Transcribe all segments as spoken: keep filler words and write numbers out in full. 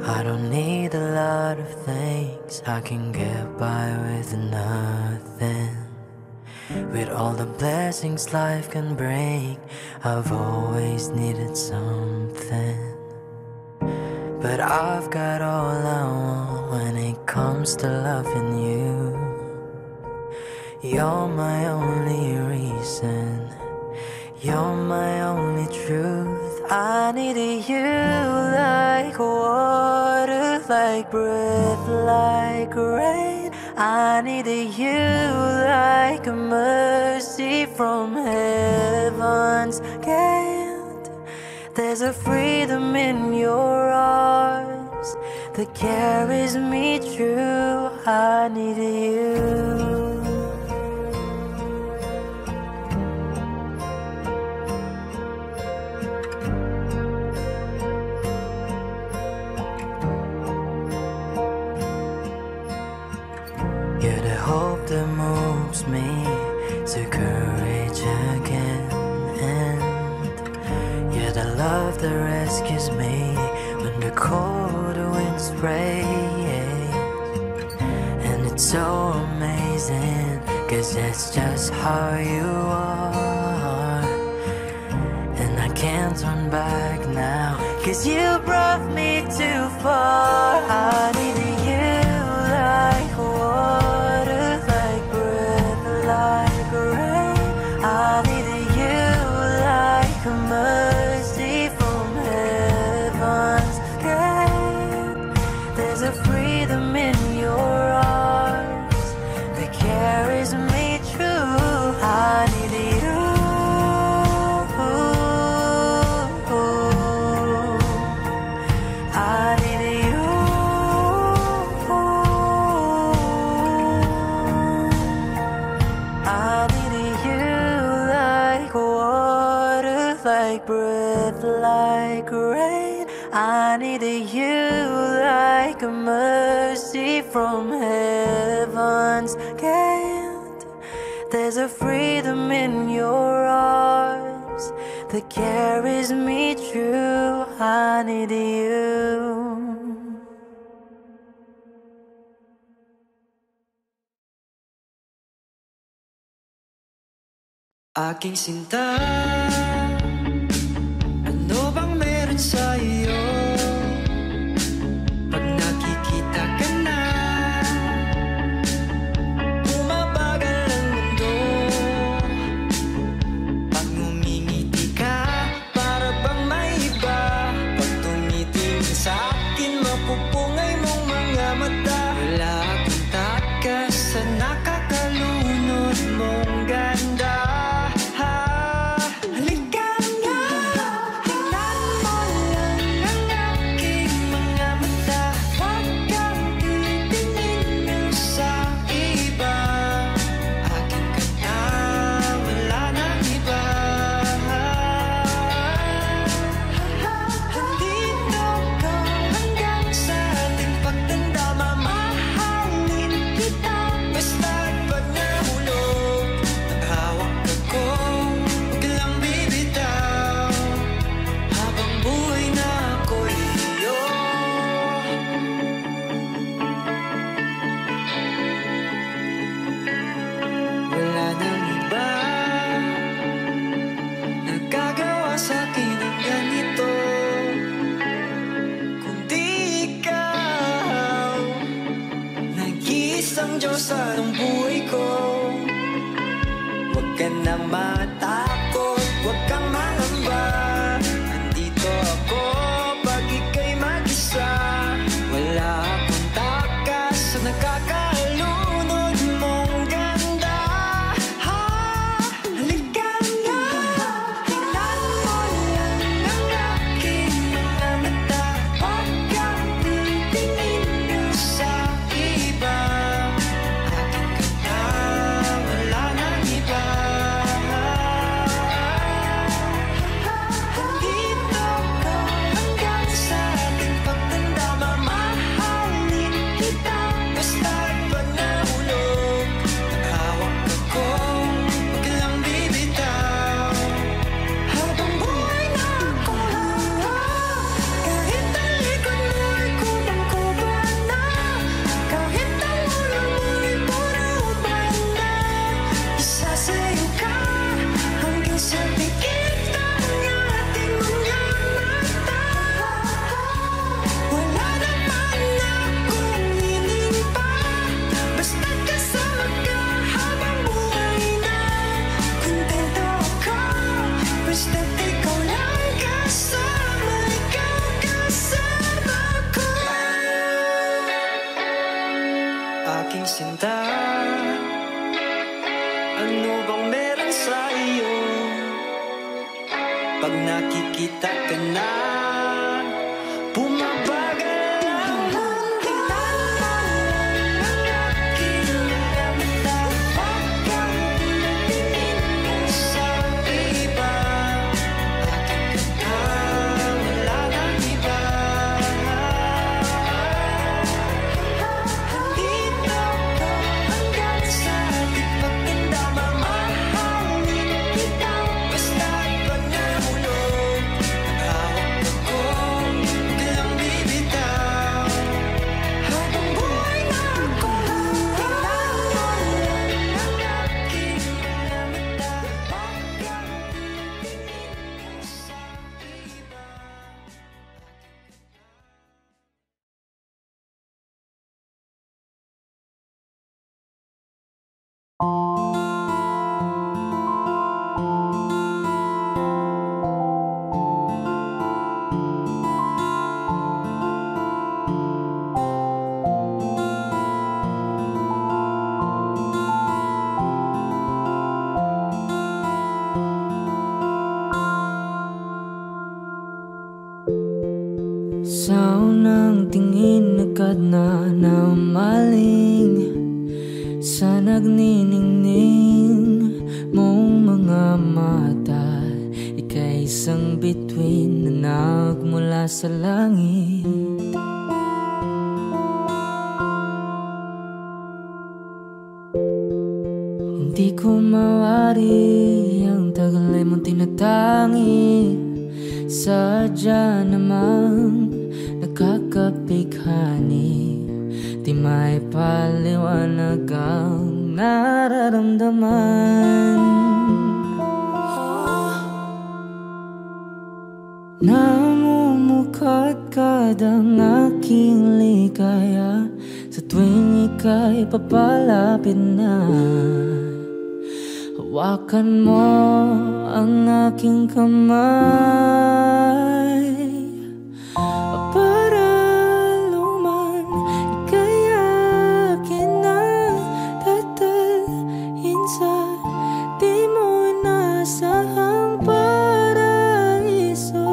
I don't need a lot of things, I can get by with nothing. With all the blessings life can bring, I've always needed something. But I've got all I want when it comes to loving you. You're my only reason, you're my only truth. I needed you like water, like breath, like rain. I needed you like a mercy from heaven's gate. There's a freedom in your arms that carries me through. I needed you. You're the hope that moves me to courage again, and you're the love that rescues me when the cold winds rain. And it's so amazing, cause that's just how you are. And I can't turn back now, cause you brought me too far. I needed you like water, like breath, like rain. I needed you like a mercy from heaven's gate. There's a freedom in your arms that carries me through. I needed you. I needed you. I needed you like water, like breath, like rain. I needed you like a mercy from heaven's gate. There's a freedom in your arms that carries me through. I need you. Aking sinta, ano bang meron sa iyo? Pag nakikita ka na, bumabagal ang mundo. Pag ngumingiti ka, para bang may iba. Pag tumitingin sa akin, mapupungay mong mga mata. Wala akong takas sa nakakalunod mong ganda. Sa ng buhay ko, huwag ka na matakot, huwag kang mangamba. Nandito ako pag ika'y mag-isa. Wala akong takas sa nakakalunod mong ganda. Ha, halika na, tingnan mo lang ang aking mga mata. Huwag kang titingin sa iba. Wala nang iba. sinta? Ano bang meron sa iyo? Pag nakikita ka na, bumabagal ang mundo. Ang aking mga mata, pagkang tinitingin mo sa iba, aking ka, wala nang iba. Dito ko hanggang sa di pagtinda, mamahalin kita basta't pag nahulog. Naghahawak ako, huwag lang bibitaw. Habang buhay na ako, kailangan ng aking mga mata, pagkang tinitingin mo sa iba. Sa unang tingin agad na namaling sa nagniningning mong mga mata. Ika'y isang bituin na nagmula sa langit. Hindi ko mawari ang tagal ay mong tinatangi. Sadya namang nakakapighani, di may paliwanag ang nararamdaman. Namumukadkad ang aking ligaya sa tuwing ika'y papalapit na. Hawakan mo ang aking kamay para luman ika'y akin na tatalhin sa di mo inasahang paraiso.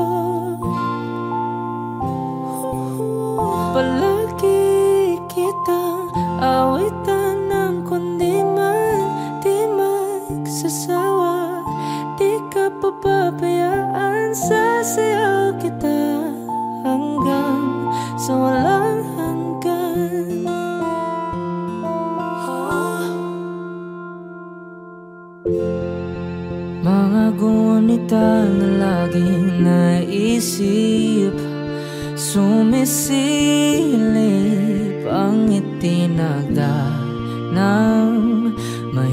Palagi kitang awitan ng kundi man di magsasawa. Di ka papabayaan, sasayaw kita hanggang sa walang hanggan. Mga gunita na laging naisip, sumisilip ang itinagda ng may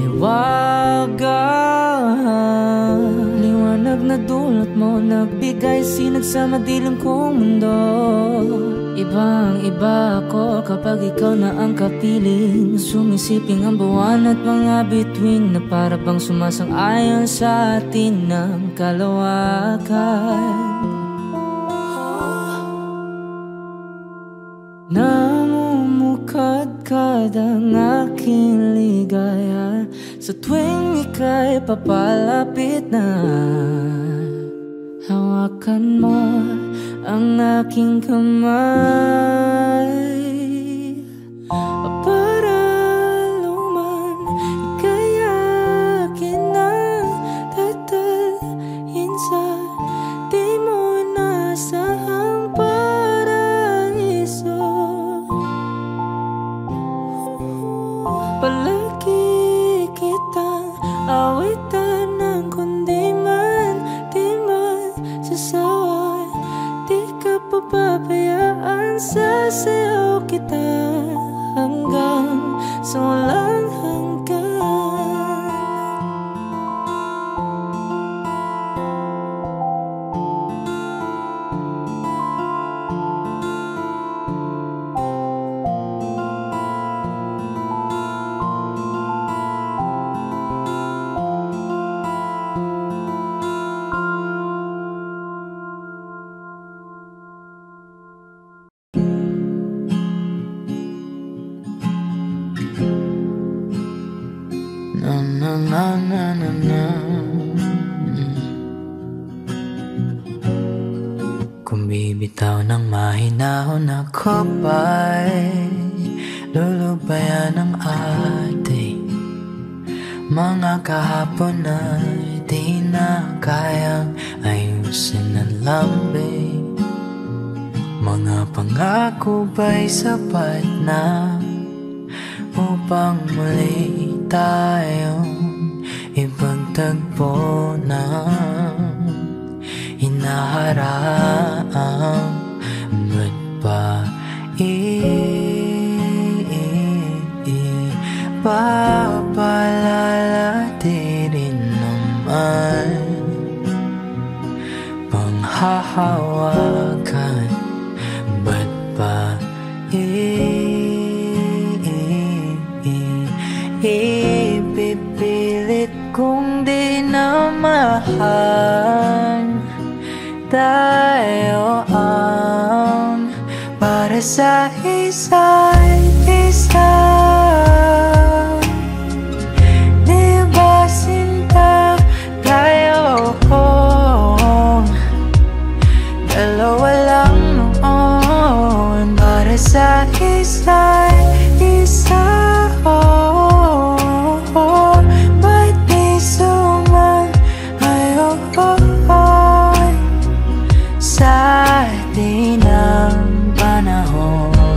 wagang liwanag na dulot mo, nagbigay sinag sa madilim kong mundo. Ibang iba ako kapag ikaw na ang kapiling, sumisiping ang buwan at mga bituin na para bang sumasang-ayon sa atin ng kalawakan. Namumukadkad ang aking ligaya sa tuwing ika'y papalapit na. Hawakan mo ang aking kamay para luman ika'y akin na tatalhin sa di mo inasahang paraiso. Palagi kitang awitan ng kundi man di magsasawa. Di ka papabayaan, sasayaw kita hanggang sa walang hanggan. na na na na. Kung bibitaw ng mahinahon ako ba'y lulubayan ng ating mga kahapon ay di na kayang ayusin ang lambing. Mga pangako ba'y sapat na upang muli tayong ipagtagpo na hinaharap? Ba't pa ipapalala-di rin naman panghahawakan? Ba't pa ipipilit kung di na mahal? Tayo ang para sa isa't isa. Di ba sinta tayo? Dalawa lang noon para sa isa't isa. Ba't di sumayon sa atin ang panahon?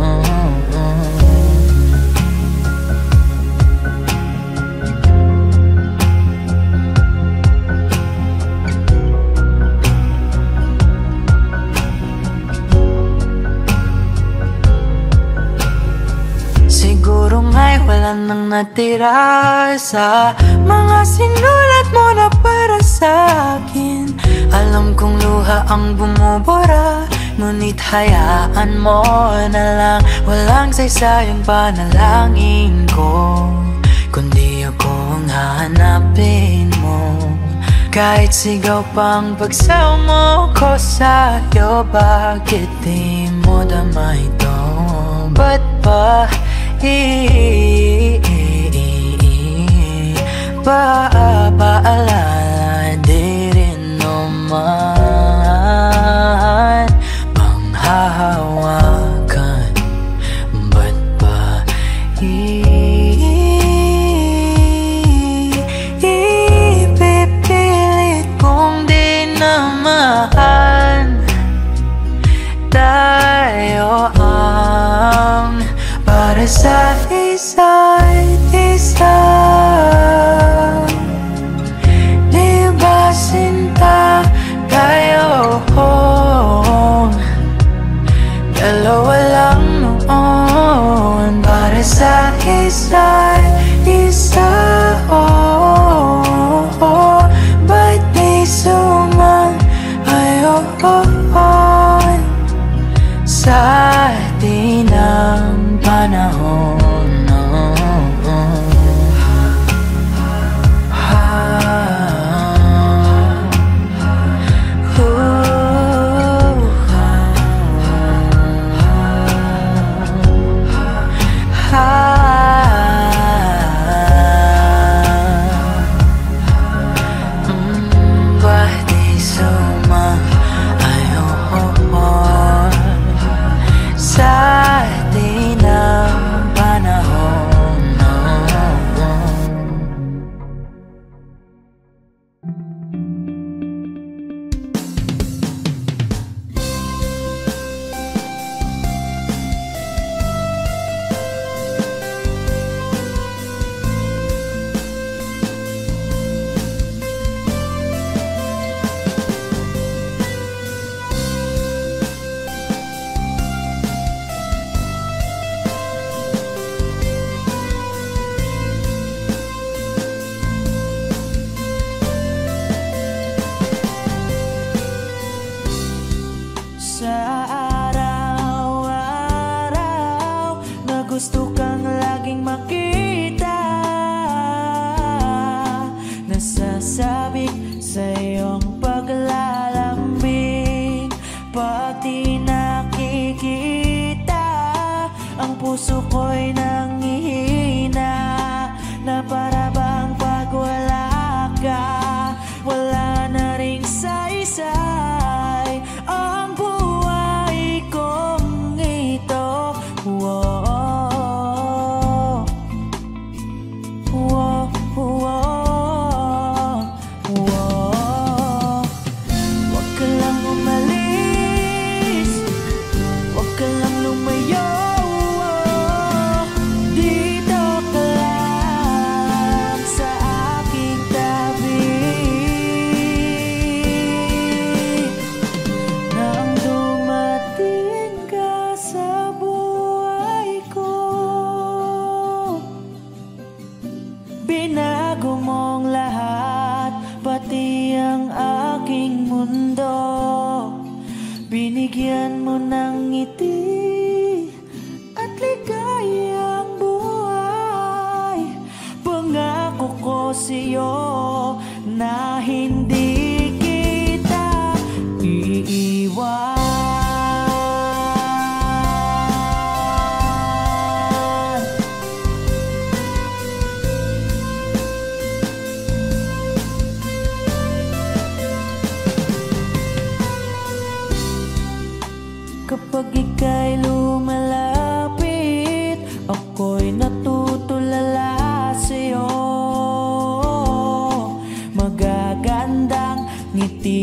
Siguro nga'y wala nang natira sa mga sinulat mo na para sa akin. Alam kong luha ang bumubura, ngunit hayaan mo na lang. Walang saysayang panalangin ko, kundi ako ang hahanapin mo. Kahit sigaw pang pagsaw mo ko sa'yo, bakit di mo dama ito? Ba't pa ipapaalala di rin naman panghahawakan? Ba't pa ipipilit kung di na mahal? Tayo ang para sa isa't isa. Di ba sinta tayo? Dalawa lang noon para sa isa't isa. Ba't di sumayon sa atin ang panahon? gusto kang laging makita, nasasabik sa iyong paglalambing. Pag di nakikita, ang puso ko'y nangihina, na para bang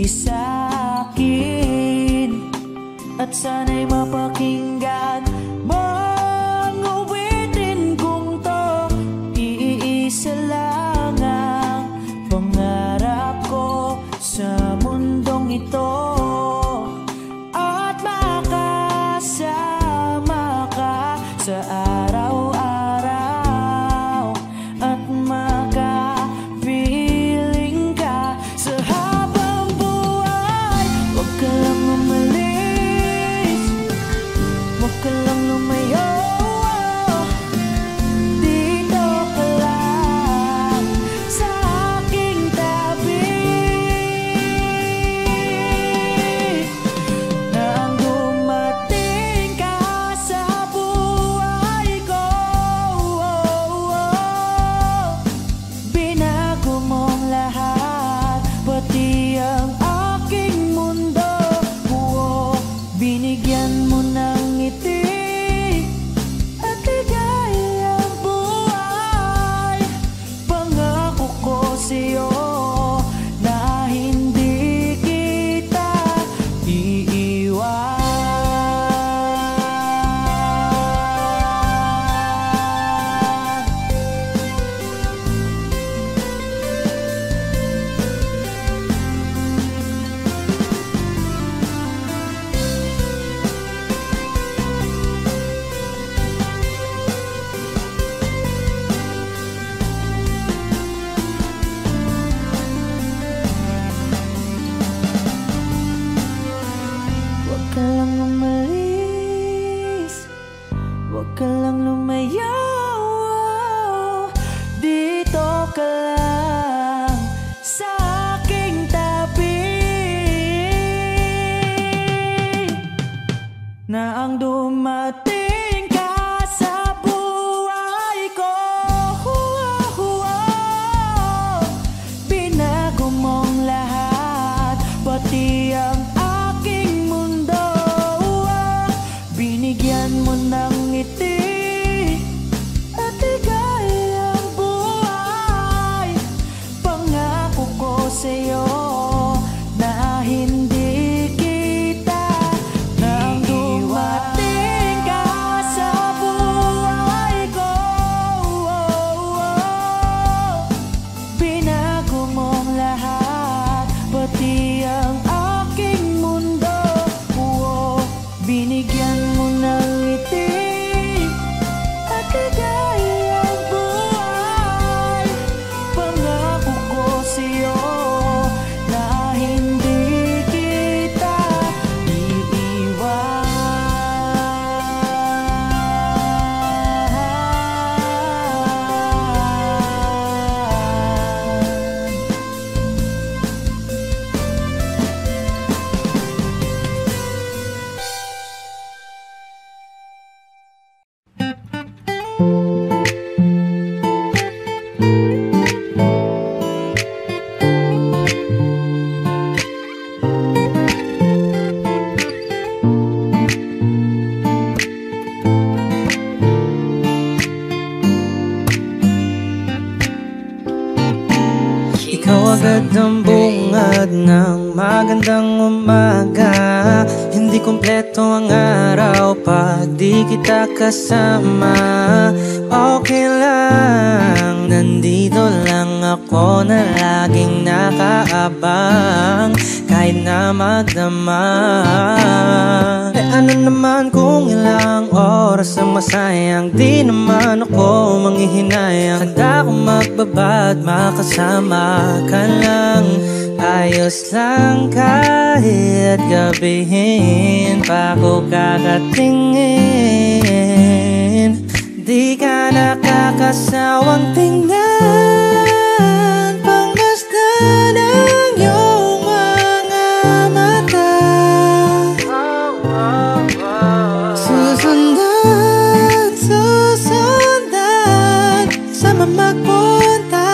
sa'kin at sana'y mapakinggan mga awitin kong to. Iisa lang ang pangarap ko sa mundong ito, at makasama ka sa araw-araw at makapiling ka sa habang buhay. Huwag ka lang umalis, huwag ka lang lumayo, dito ka lang sa aking tabi. Nang dumating ka sa buhay ko, binago mong lahat, pati ang aking mundo. Binigyan mo ng ngiti at ligayang buhay. Pangako ko sa'yo na hindi kita iiwan. Huwag ka lang umalis, huwag ka lang lumayo, dito ka lang sa aking tabi. Na ang dumating ka sa buhay ko, binago mong lahat, pati ang aking mundo. Binigyan mo ng ngiti at ligayang buhay. Pangako ko sa'yo na hindi kita nang dumating ka sa buhay ko. Binago mong lahat, pati ang aking mundo. Binigyan mo ng ngiti at ligayang buhay. Pangako ko sa'yo na hindi kita iiwan. Ikaw agad ang bungad ng magandang umaga. Hindi kumpleto ang araw pag di kita kasama. Okay lang, nandito lang ako na laging nakaabang, kahit na magdama. Eh ano naman kung ilang oras ang masayang, di naman ako manghihinayang. Handa akong magbabad, makasama ka lang. Ayos lang kahit gabihin pa ko kakatingin. Di ka nakakasawang tingnan, pangmasdan ang iyong mga mata. Susundan, susundan, sama magpunta.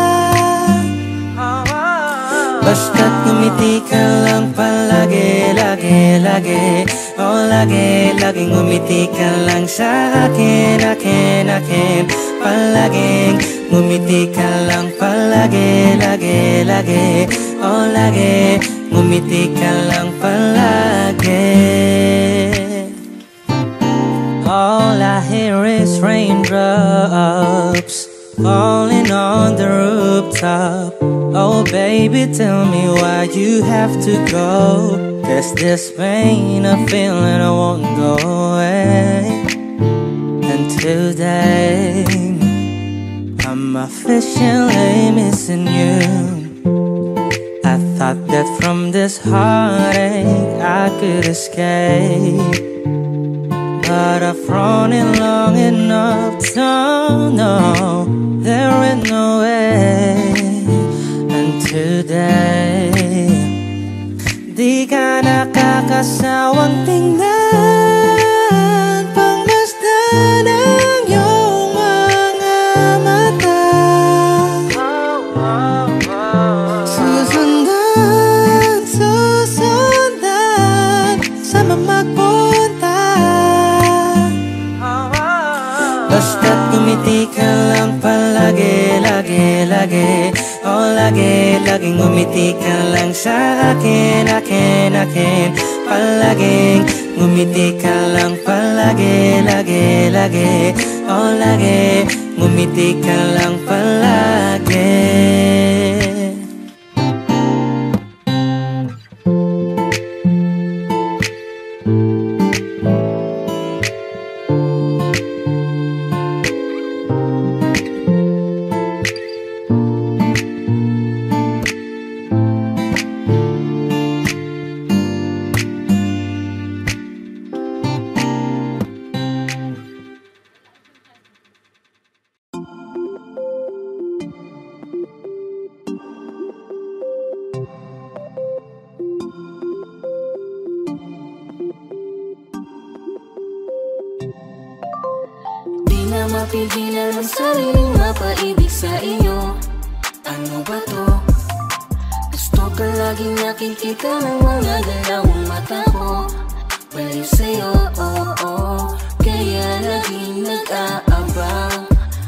Basta't ngumiti ka lang palagi, lagi, lagi. Oh, lagi, laging ngumiti ka lang sa akin, akin, akin. Palaging ngumiti ka lang palagi, lagi, lagi. Oh, lagi, ngumiti ka lang palagi. All I hear is raindrops falling on the rooftop. Oh baby, tell me why you have to go. There's this pain I feel and I won't go away. And today I'm officially missing you. I thought that from this heartache I could escape, but I've run it long enough to know there ain't no way. And today, di ka nakakasawang tingnan, pangmasdan ang iyong mga mata. Susundan, susundan, sama magpunta. Basta't ngumiti ka lang palagi, lagi, lagi. Oh, lagi, laging ngumiti ka lang sa akin, akin, akin. Palaging ngumiti ka lang palagi, lagi, lagi. Oh, lagi, ngumiti ka lang palagi. Mapigilan ang sariling mapaibig sa iyo. Ano ba to? Gusto ka laging nakikita ng mga dalawang mata ko. Balik sa'yo, oh, oh. Kaya laging nag-aabang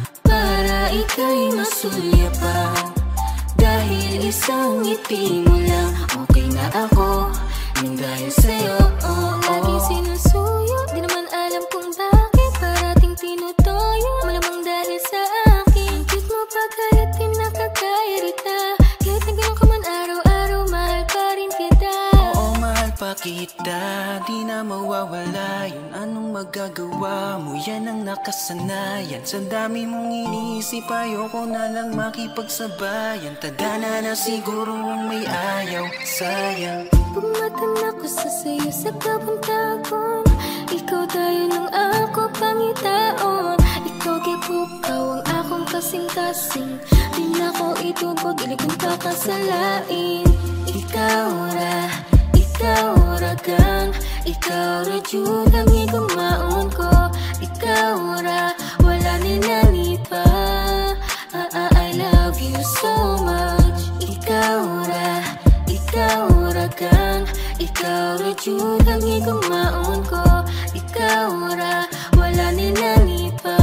para ika'y masulyapan. Dahil isang ngiti mo lang, okay na ako. Nang dahil sa'yo, oh, oh. Laging sinusuyo, di naman alam kung bakit parating tinutoyo. Malamang dahil sa akin, cute mo pa kahit di nakakairita. Kahit na gano'n ka man araw-araw, mahal pa rin kita. Oo, mahal pa kita, di na mawawala yun. Anong magagawa mo, yan ang nakasanayan. Sa dami mong iniisip, ayoko na lang makipagsabayan. Tadhana na siguro ang may ayaw, sayang. Pumatan ako sa sayo sa kapuntagon. Ikaw tayo nung ako pangitaon. Ikaw kipukaw ang akong kasing-kasing. Di na ko itubog, ilig kong kakasalain. Ikaw ra, ikaw ra gang. Ikaw ra jud ang igumaon ko. Ikaw ra, wala nilanit pa. ah, ah, I love you so much. Ikaw ra, ikaw ra gang. Ikaw ra jud ang igumaon ko. Ikaw ra, wala nilanit pa.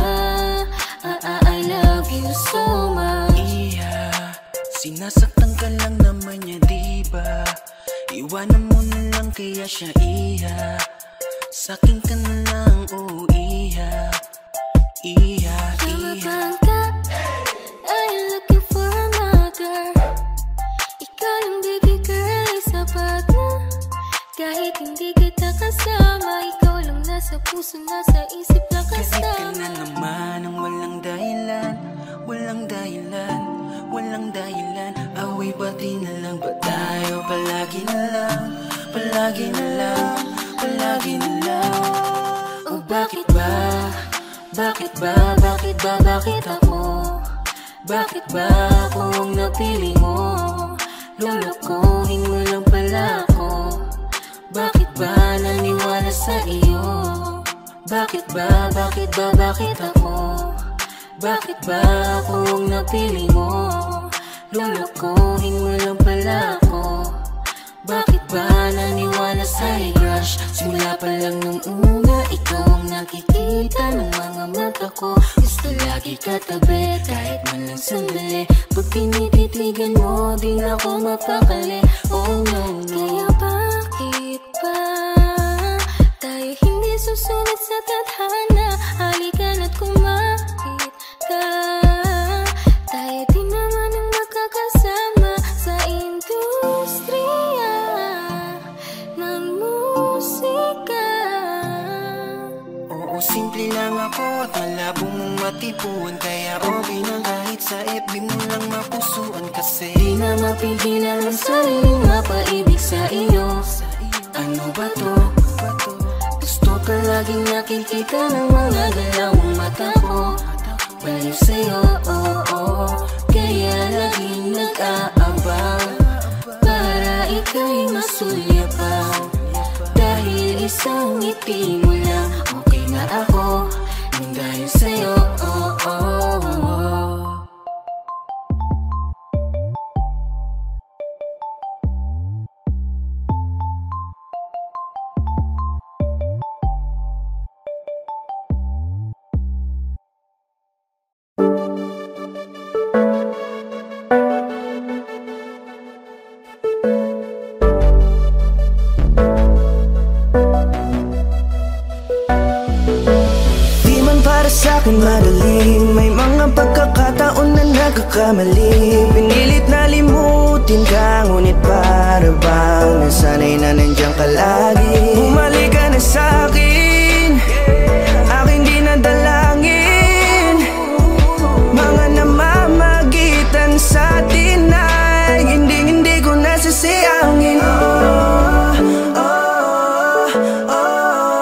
ah, ah, I love you so much. Iya, sinasaktan ka lang naman niya, diba? Iwanan mo na lang kaya siya, iya. Sa'kin ka na lang, oh iya. Iya, Tama iya. bang ka? I'm looking for another. Ikaw yung baby girl, ay sapat na. Kahit hindi kita kasama, ikaw lang nasa puso, nasa isip lang Galit ka kasama. na naman ang walang dahilan. Walang dahilan, walang dahilan. Away pati na lang ba tayo? Palagi na lang, palagi na lang, palagi na lang. Oh bakit ba? Bakit ba? Bakit ba? Bakit ako? Bakit ba ako ang napili mo? Lolokohin mo lang pala ako. Bakit ba naniwala sa iyo? Bakit ba? Bakit ba? Bakit ako? Bakit ba ako ang napili mo? Lolokohin mo lang pala ako. Bakit ba naniwala sa'y crush? Simula pa lang nung una, ikaw ang nakikita ng mga mata ko. Gusto lagi katabi kahit man lang sandali. Pag tinititigan mo, di na ako mapakali. Oh no, kaya bakit ba tayo hindi susunod sa tadhana? Halika na't kumapit ka, tayo din naman ang magkakasama sa industriya ng musika. Oo, simple lang ako at malabo mong matipuan, kaya okay na kahit sa F B mo lang mapusuan. Kasi di na mapigilan ang sariling mapaibig sa iyo. ano ba to? Gusto ka laging nakikita ng mga galawang mata ko. Baliw sa'yo, oh, oh, kaya laging nag-aabang para ika'y masulyapan. Dahil isang ngiti mo lang, okay na ako nang dahil sa'yo, oh, oh, oh. Sa'kin madali, may mga pagkakataon na nagkakamali. Pinilit na limutin ka, ngunit para bang nasanay na nandiyan ka lagi. Bumalik ka na sa'kin, aking di nadalangin. Mga namamagitan sa atin ay hindi hindi ko nasasayangin. Oh, oh, oh.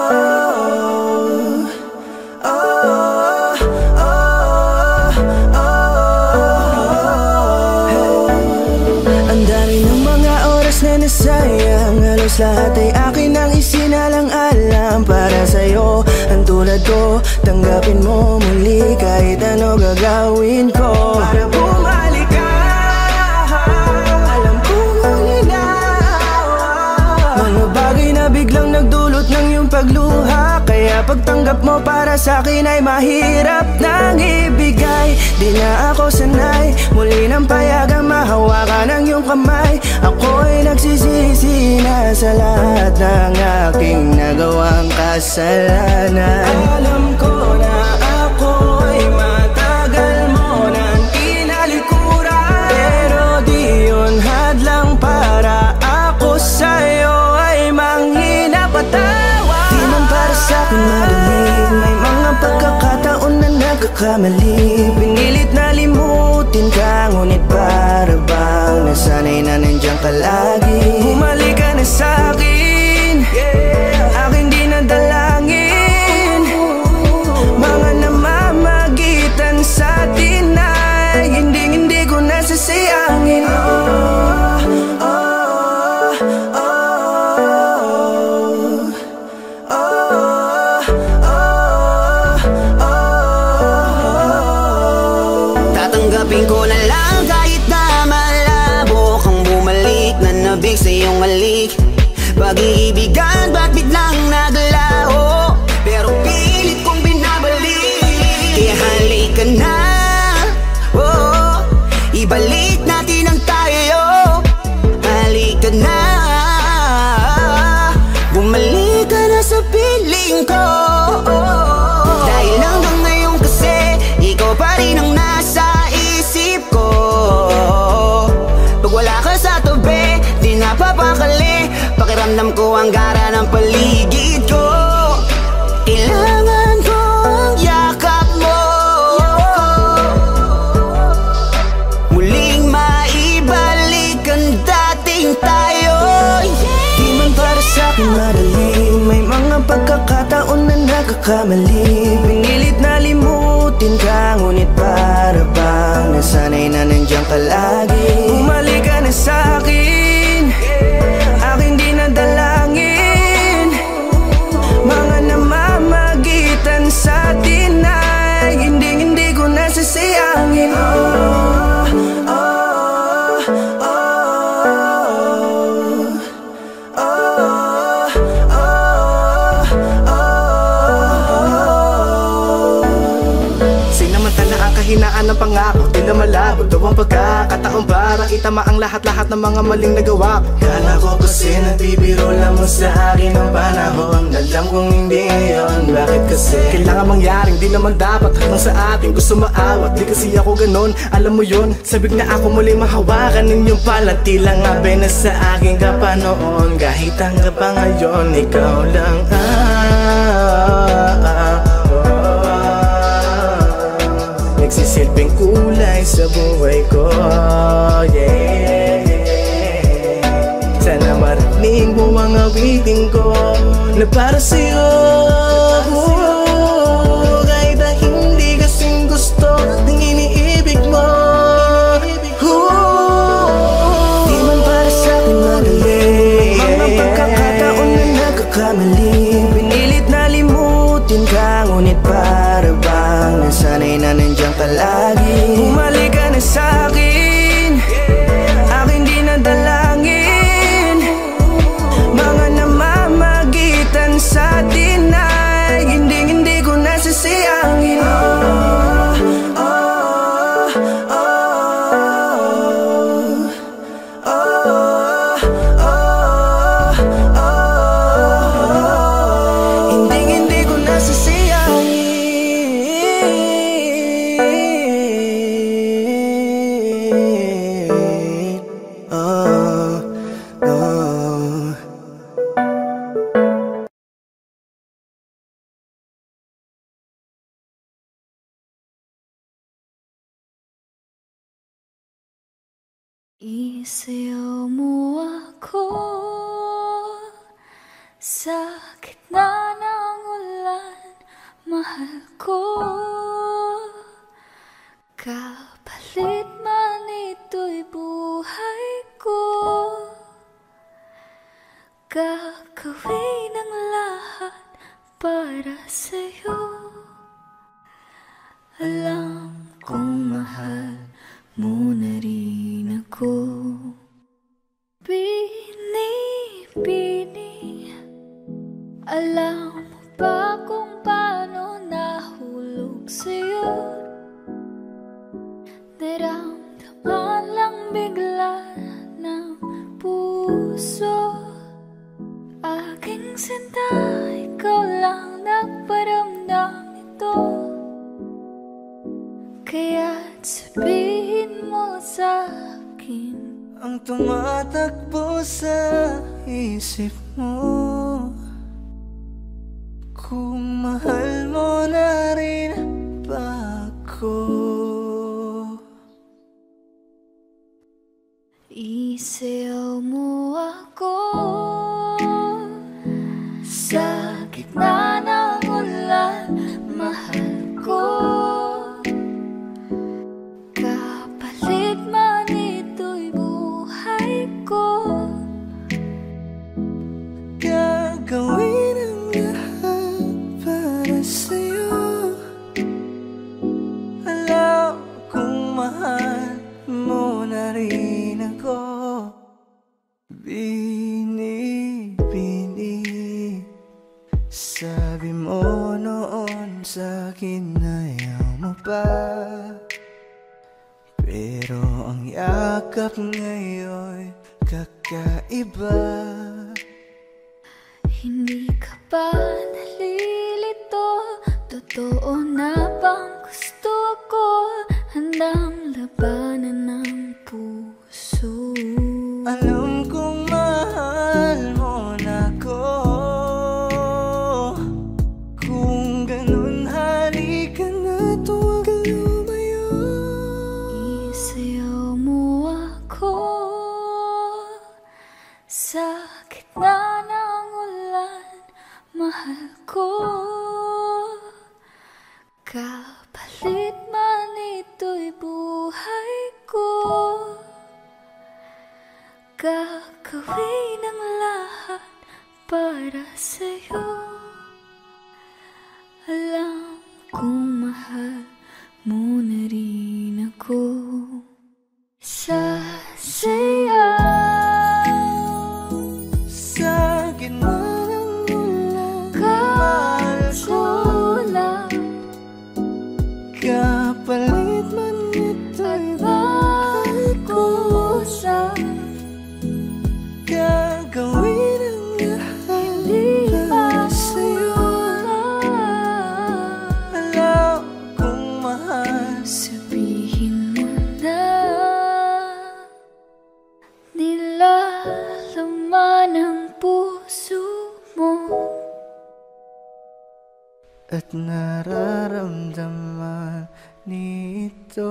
Sayang, halos lahat ay akin ang isinalang-alam para sa'yo. Ang tulad ko, tanggapin mo muli kahit ano gagawin ko para bumalik ka. Alam kong ulinawa mga bagay na biglang nagdulot ng iyong pagluha. Kaya pagtanggap mo para sa'kin ay mahirap nang ibigay. Di na ako sanay, muli nang payagang mahawakan ang iyong kamay. Ako'y nagsisisi na sa lahat ng aking nagawang kasalanan. Alam ko na ako'y matagal mo nang tinalikuran, pero di yun hadlang para ako sa'yo ay manghina patawa. Di man para sa'kin madali, may mga pagkakataon na nagkakamali. Pinilit na limutin ka, ngunit para bang nasanay na nandiyan ka lagi. Bumalik ka na sa'kin, aking di nadalangin. Mga namamagitan sa atin ay hindi hindi ko nasasayangin. Oh, oh, oh, oh, oh, oh. Tatanggapin ko na lang kahit na malabo kang bumalik na nabig sa iyong halik. Pag-iibigan ba't biglang naglaho, pero pilit kong binabalik. Kaya halika na, oh, ibalik natin ang tayo. Halika na, bumalik ka na sa piling ko. Dahil hanggang ngayon kasi ikaw pa rin ang nasa isip ko. Pag wala ka sa tabi, di napapakali. Pakiramdam ko ang gara ng paligid ko. Kailangan ko ang yakap mo, muling maibalik ang dating tayo. Di man para sa'kin madali, may mga pagkakataon na nagkakamali. Pinilit na limutin ka, ngunit para bang nasanay na nandiyan ka lagi. Bumalik ka na sa'kin, aking di nadalangin. Mga namamagitan sa atin ay hindi hindi ko nasasayangin. Oh, oh, oh, oh, oh, oh, oh. ng pangako, di na malabo daw ang pagkakataon para itama ang lahat-lahat ng mga maling nagawa ko. Kala ko kasi nabibiro lang mo sa akin ang panahon. Alam kong hindi ngayon, bakit kasi kailangan mangyaring di naman dapat hanggang sa atin gusto maawat. Di kasi ako ganon, alam mo yun. Sabik na ako muli mahawakan ninyong palati lang abe na sa akin ka pa noon. Kahit hanggang pa ngayon, ikaw lang ah, nagsisilbing kulay sa buhay ko, yeah, yeah. Sana marinig mo ang awitin ko na para sa'yo, kahit na hindi kasing gusto ng iniibig mo. Di man para sa'kin magaling mga pagkakataon na nagkakamali. Pinilit na limutin ka, ngunit para bang nasanay na nandiyan ka lagi. Bumalik ka na sa'kin, aking di nadalangin. Mga namamagitan sa atin ay hindi hindi ko nasasayangin. Oh, oh, oh, oh, oh, oh. Hindi hindi ko nasasayangin. Oh, oh. Isayaw mo ako sa gitna ng ulan, mahal ko. Kapalit man ito'y buhay ko, gagawin ang lahat para sa'yo. Alam kong mahal mo na rin ako. Bini-bini, alam mo ba kung paano nahulog sa'yo? Naramdaman lang bigla ng puso. Aking sinta, ikaw lang nagparamdam ito. Kaya't sabihin mo sa'kin ang tumatakbo sa isip mo, kung mahal mo na rin ba ako? Isayaw mo ako sa gitna ng ulan, mahal ko. Kapalit man ito'y buhay ko, gagawin ang lahat para sa'yo. Alam kong mahal mo na rin ako. Bini-bini, sabi mo noon sa'kin ayaw mo pa, pero ang yakap ngayon kakaiba. hindi ka ba nalilito? Totoo na bang gusto ko? Handang labanan ng puso. Alam kong mahal mo na ko. Kung ganun, halika na, huwag kang lumayo. Isayaw mo ako sa gitna ng ulan, mahal ko. Kapalit man ito'y buhay ko, gagawin ang lahat para sa'yo. Alam kong mahal mo na rin ako. Sasayaw Sa gitna ng ulan, kahit sulang, kapalit man nararamdaman nito.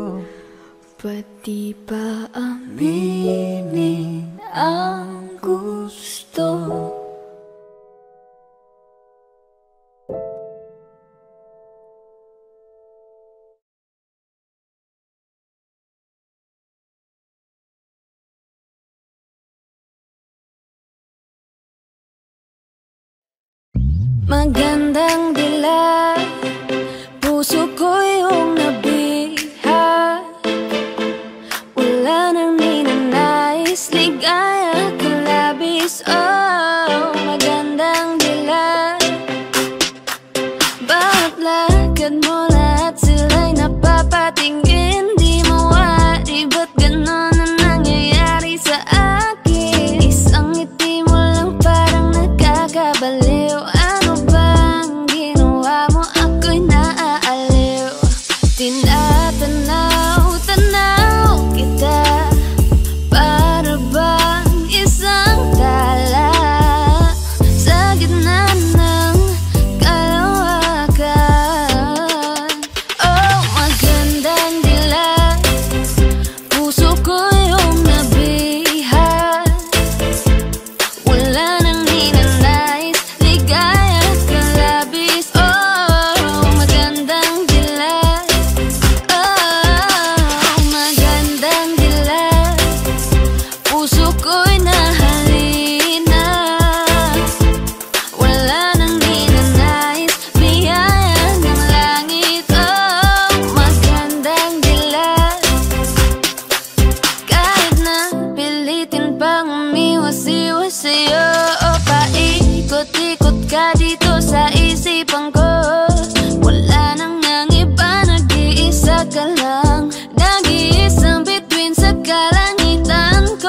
Pati ba aminin ang gusto? Magandang dilag, puso ko yung nabiha. Wala nang ninanais, ligaya ka labis. Oh, magandang dilag, bawat lakad mo lahat sila'y napapatingin. Di mawari, ba't ganon ang nangyayari sa akin? Isang ngiti mo lang parang nagkakabaliw. Tinatanaw, tanaw kita, para bang isang tala sa gitna ng kalawakan. Oh, magandang dilag, puso ko yung nabiha. Wala nang ninanais, ligaya ka labis. Oh, magandang dilag, puso ko'y nahalina. Wala nang ninanais, biyaya ng langit. Oh, magandang dilag, kahit na pilitin pang umiwas-iwas sa'yo. Oh, paikot-ikot ka dito sa isipan ko. Wala nang ang iba, nag-iisa ka lang. Nag-iisang bituin sa kalangitan ko.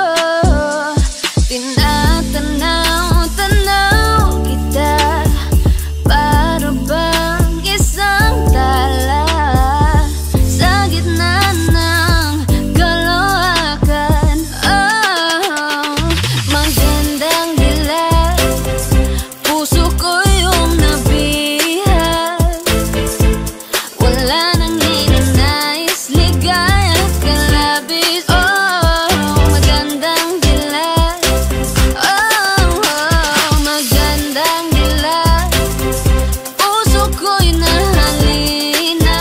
Tinatanaw, tanaw kita, para bang isang tala sa gitna ng kalawakan. Oh, magandang dilag, puso ko yung nabiha. Wala nang ninanais, ligaya ka labis. Oh, magandang dilag, oh, oh, magandang dilag, puso ko'y nahalina.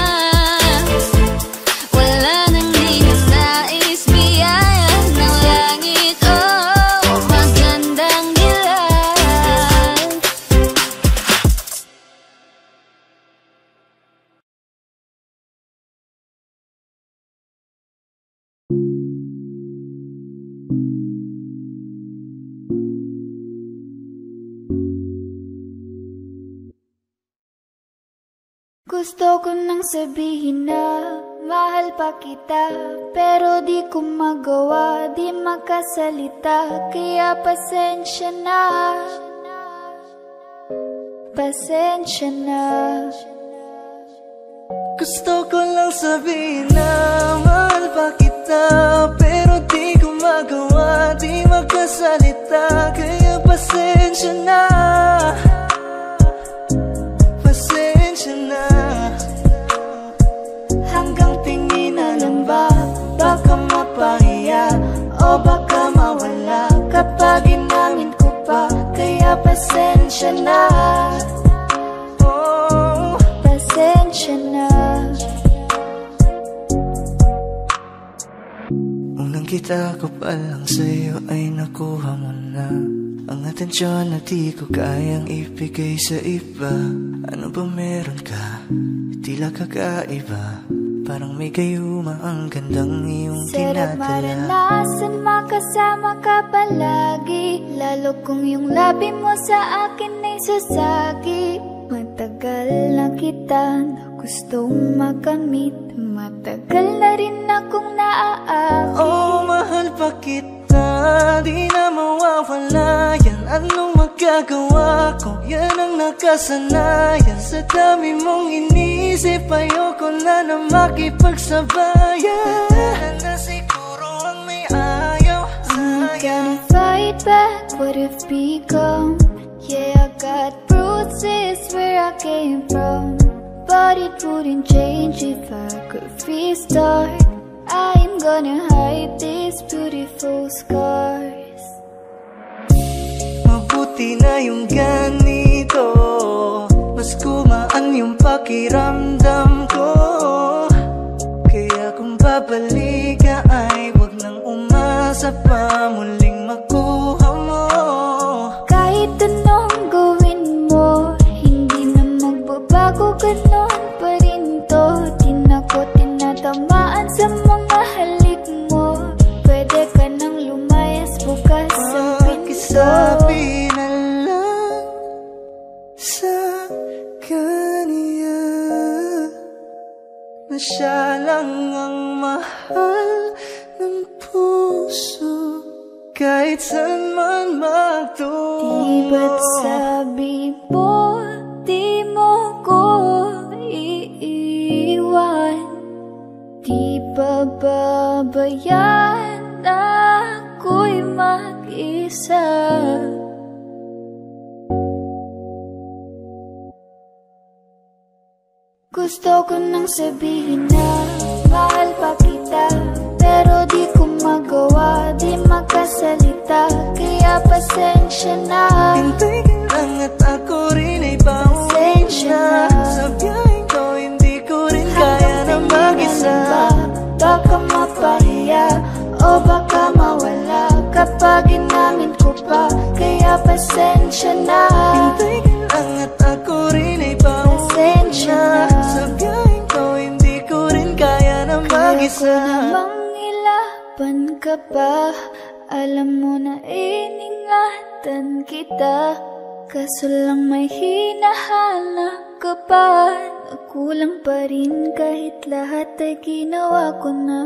Wala nang ninanais, biyaya ng langit. Oh, magandang dilag. Gusto ko nang sabihin na mahal pa kita, pero di ko magawa, di makasalita. Kaya pasensya na, pasensya na. Gusto ko lang sabihin na mahal pa kita, pero di ko magawa, di makasalita. Kaya pasensya na, pasensya na. Hanggang tingin na lang ba, baka mapahiya o baka mawala kapag inamin ko pa. Kaya pasensya na, oh, pasensya na. Unang kita ko pa lang sa'yo ay nakuha mo na ang atensyon na di ko kayang ibigay sa iba. Ano ba meron ka? Tila kakaiba, parang may gayuma ang gandang iyong Sarap tinatala. maranasan, makasama ka palagi, lalo kung yung labi mo sa akin ay sasagi. Matagal na kita na gustong makamit, matagal na rin akong naaakit. Oh, mahal pa kita, di na mawawala yan. Anong magagawa ko? Yan ang nakasanayan. Sa dami mong inisip, ayoko na na makipagsabayan. Na siguro ang may ayaw. I'm gonna fight back what have become. Yeah, I got bruises where I came from. but it wouldn't change if I could restart. I'm gonna hide these beautiful scars. Mabuti na yung ganito, mas gumaan yung pakiramdam ko. Kaya kung babalik ka ay wag nang umasa pa muling makuha mo. Kahit anong gawin mo, hindi na magbabago, ganon pa rin to. Di na ko tinatamaan sa mga halik mo. Pwede ka nang lumayas, bukas ang pinto. Pakisabi na lang sa kanya na siya lang ang mahal ng puso, kahit saan man magtungo. Di ba't sabi mo, di mo ko iiwan? Di ba babayaan ako'y mag-isa? Gusto ko nang sabihin na mahal pa kita, pero di ko magawa, di makasalita. Kaya pasensya na. Hintay ka lang at ako rin ay pauwi na. Sa biyaheng ko hindi ko rin kaya na mag-isa. Baka mapahiya o baka mawala kapag inamin ko pa. Kaya pasensya na. Hintay ka lang at ako rin ay pauwi na. Sa biyaheng ko hindi ko rin kaya na mag-isa. Kaya ko namang ilaban ka pa, alam mo na iningatan kita. Kaso lang may hinahanap ka pa, nakulang pa rin kahit lahat ay ginawa ko na.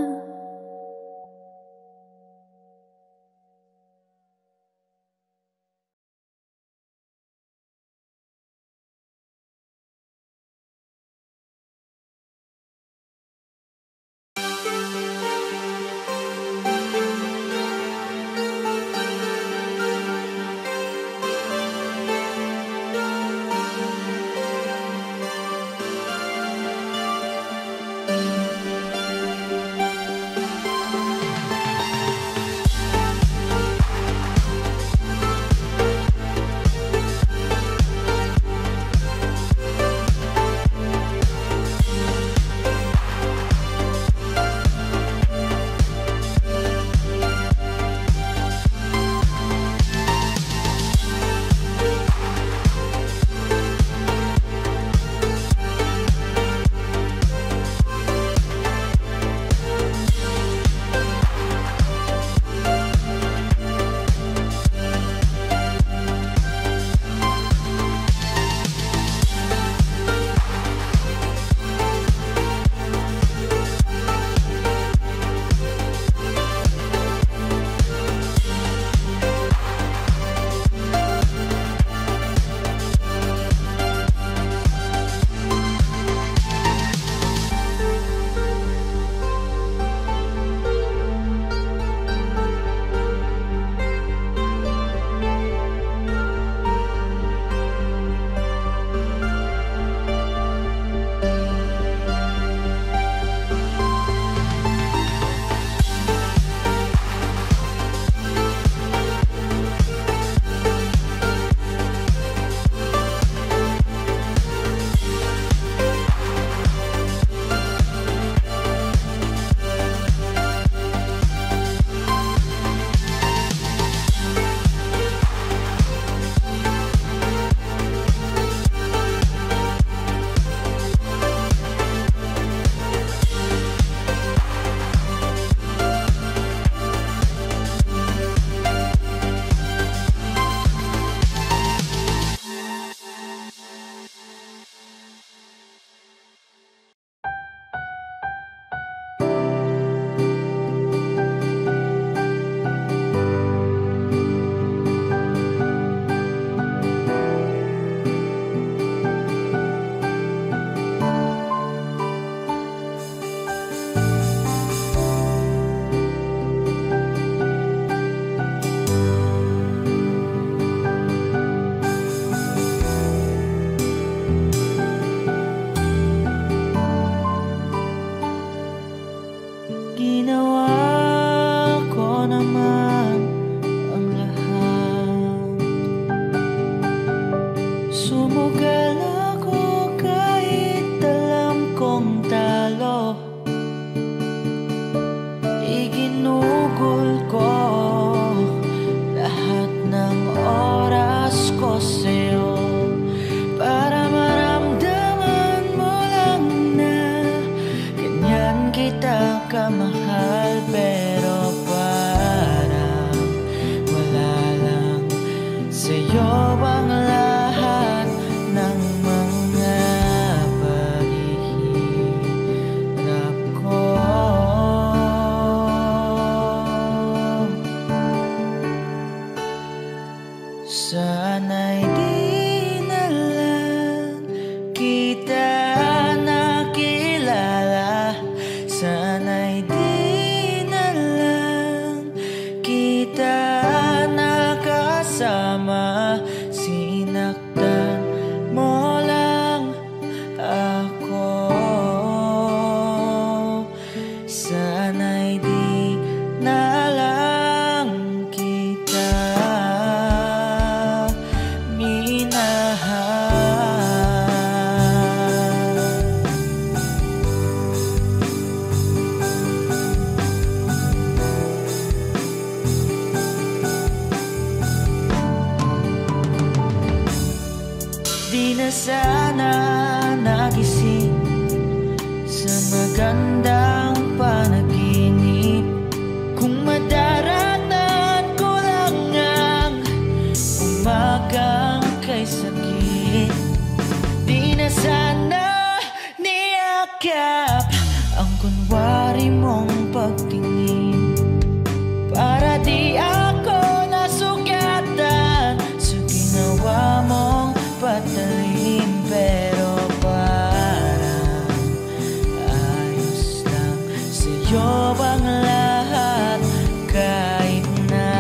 yakap ang kunwari mong pagtingin, para di ako nasugatan sa ginawa mong patalim. Pero parang ayos lang sa'yo bang lahat, kahit na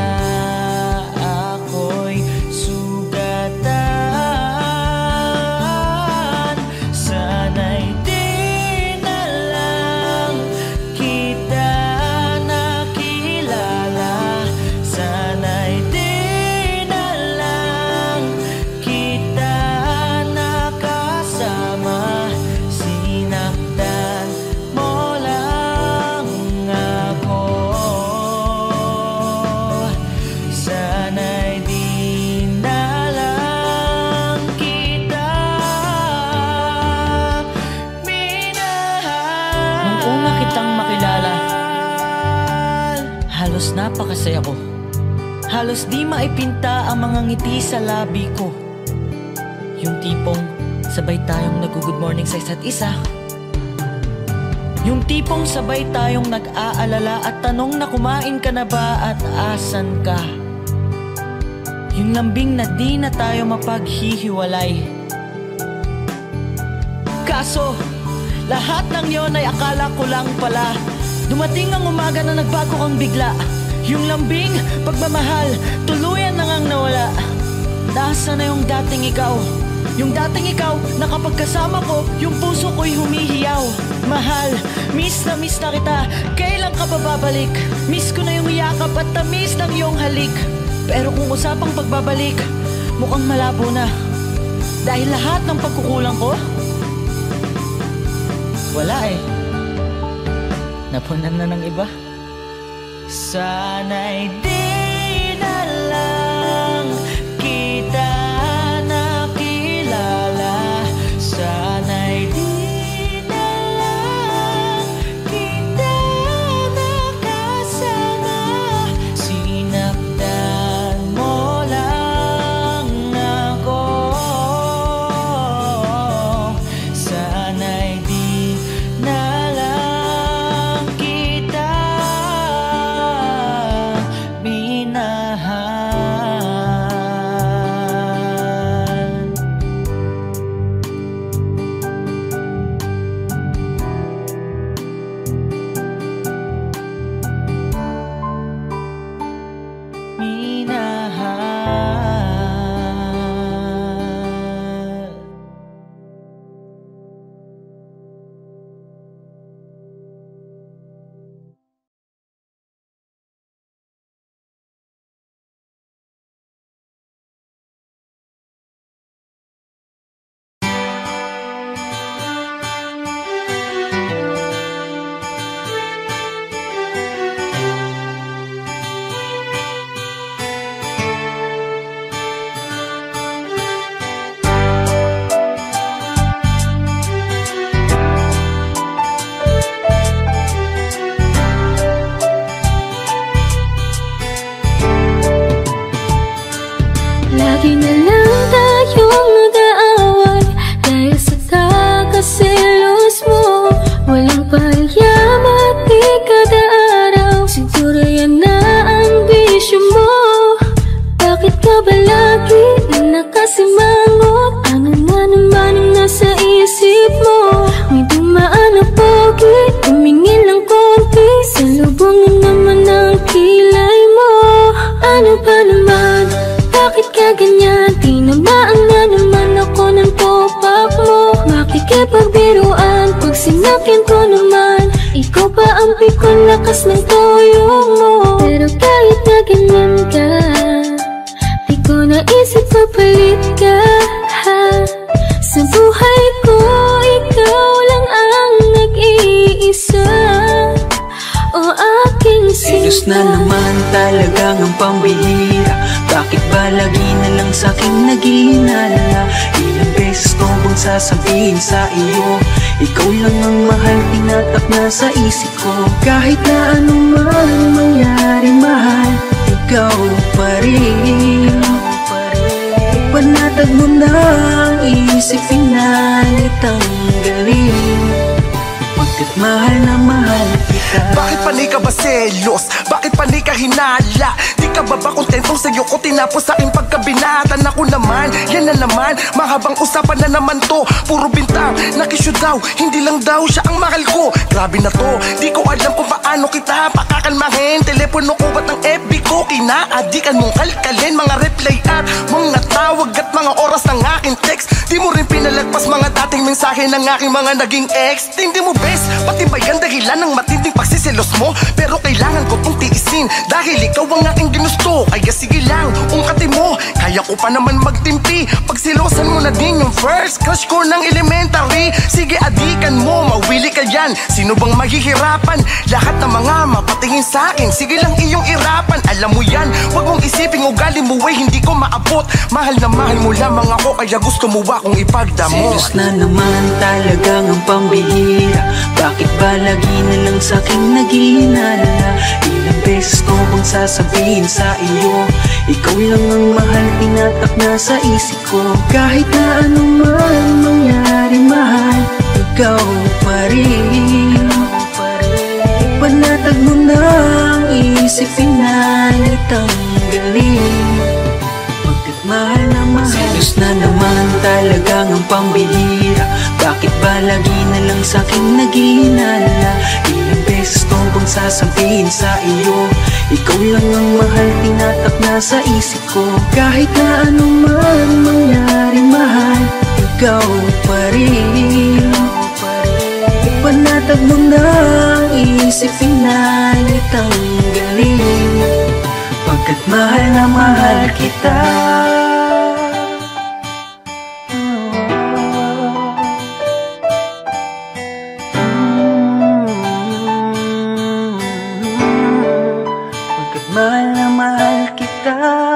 ako'y sugatan. Sana'y di na lang kita nakilala, sana'y di na lang kita nakasama. Sinaktan mo lang ako, sana'y di na lang kita minahal. Nung una kitang makilala, halos napakasaya ko. Halos di maipinta ang mga ngiti sa labi ko. Yung tipong sabay tayong nag-good morning sa isa't isa. Yung tipong sabay tayong nag-aalala at tanong na kumain ka na ba at asan ka. Yung lambing na di na tayo mapaghihiwalay. Kaso, lahat ng yon ay akala ko lang pala. Dumating ang umaga na nagbago kang bigla. Yung lambing, pagmamahal, tuluyan na ngang nawala. Nasa na yung dating ikaw? Yung dating ikaw na kapag kasama ko, yung puso ko'y humihiyaw. Mahal, miss na miss na kita, kailan ka ba babalik? Miss ko na yung yakap at tamis ng iyong halik. Pero kung usapang pagbabalik, mukhang malabo na. Dahil lahat ng pagkukulang ko, wala eh. Napunan na ng iba. Sana'y di na lang kita nakilala, sana'y di na lang kita nakasama. Sinaktan mo lang ako, sana'y di na lang kita minahal. Minahal. Lagi na lang tayong nag-aaway dahil sa kakaselos mo. Walang payamat di kada araw, siguro yan na ang bisyo mo. Bakit ka ba lagi nakasimangot? Ano na naman ang nasa isip mo? May dumaan na pogi, tumingin lang konti, salubungin naman ang kilay mo. Ano ba naman? Bakit ka ganyan? Tinamaan na naman ako ng pop-up mo. Makikipagbiruan pag sinakyan ko naman, ikaw pa ang pikon lakas ng toyo mo. Pero kahit na ganyan ka, di ko naisip papalit ka, ha? Sa buhay ko, ikaw lang ang nag-iisa, o aking sinta. Ayos na naman talagang ang pambihira. Bakit ba lagi na lang sa'king naghihinala? Ilang beses ko bang sasabihin sa iyo, ikaw lang ang mahal, tinatak na sa isip ko. Kahit na anuman mangyari mahal, ikaw pa rin. Panatag mo na ang isip, pinanitanggalin. Bakit mahal na mahal kita? Bakit panay ka ba selos? Bakit panay ka hinala? Di ka ba ba kontentong sa'yo ko tinapos sa aking pagkabinatan? Ako naman, yan na naman, mahabang usapan na naman to. Puro bintang, nakisyo daw, hindi lang daw siya ang mahal ko. Grabe na to, di ko alam kung paano kita pakakalmahin. Telepono ko ba't ang F B ko? Kinaadikan mong kalkalin, mga reply at mga tawag at mga oras ng aking text. Di mo rin pinalagpas mga dating mensahe ng aking mga naging ex. Hindi mo best, pati ba yan dahilan ng matinding pagsiselos mo? Pero kailangan ko tong tiisin dahil ikaw ang aking ginusto. Kaya sige lang, ungkatin mo, kaya ko pa naman magtimpi. Pagsilosan mo na din yung first crush ko ng elementary. Sige adikan mo, mawili ka yan. Sino bang mahihirapan? Lahat ng mga mapatingin sa akin, sige lang iyong irapan. Alam mo yan, wag mong isipin ugali mo ay hindi ko maabot. Mahal na mahal mo lamang ako, kaya gusto mo akong ipagdamot. Selos na naman talagang ang pambihira. Bakit ba lagi na lang sa'king naghihinala? Ilang beses ko bang sasabihin sa iyo, ikaw lang ang mahal, tinatak na sa isip ko. Kahit na anuman mangyari mahal, ikaw pa rin. Panatag mo na ang isip, pinalit ang galing. Bakit mahal na mahal? Selos na naman talagang ang pambihira. Bakit ba lagi na lang sa'king naghihinala? Ilang beses ko bang sasabihin sa iyo, ikaw lang ang mahal, tinatak na sa isip ko. Kahit na anuman mangyari mahal, ikaw pa rin. Panatag mo na ang isip, pinalit ang galing. Pagkat mahal na mahal kita. Pagkat mahal na mahal kita.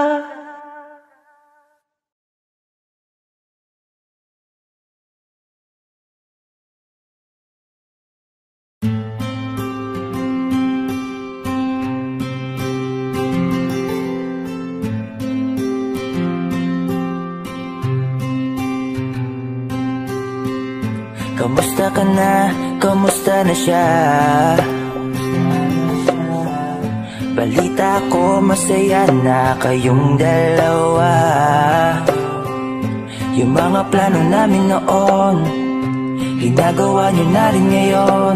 Kamusta ka na? Kamusta na siya? Balita ko masaya na kayong dalawa. Yung mga plano namin noon, ginagawa niyo na rin ngayon.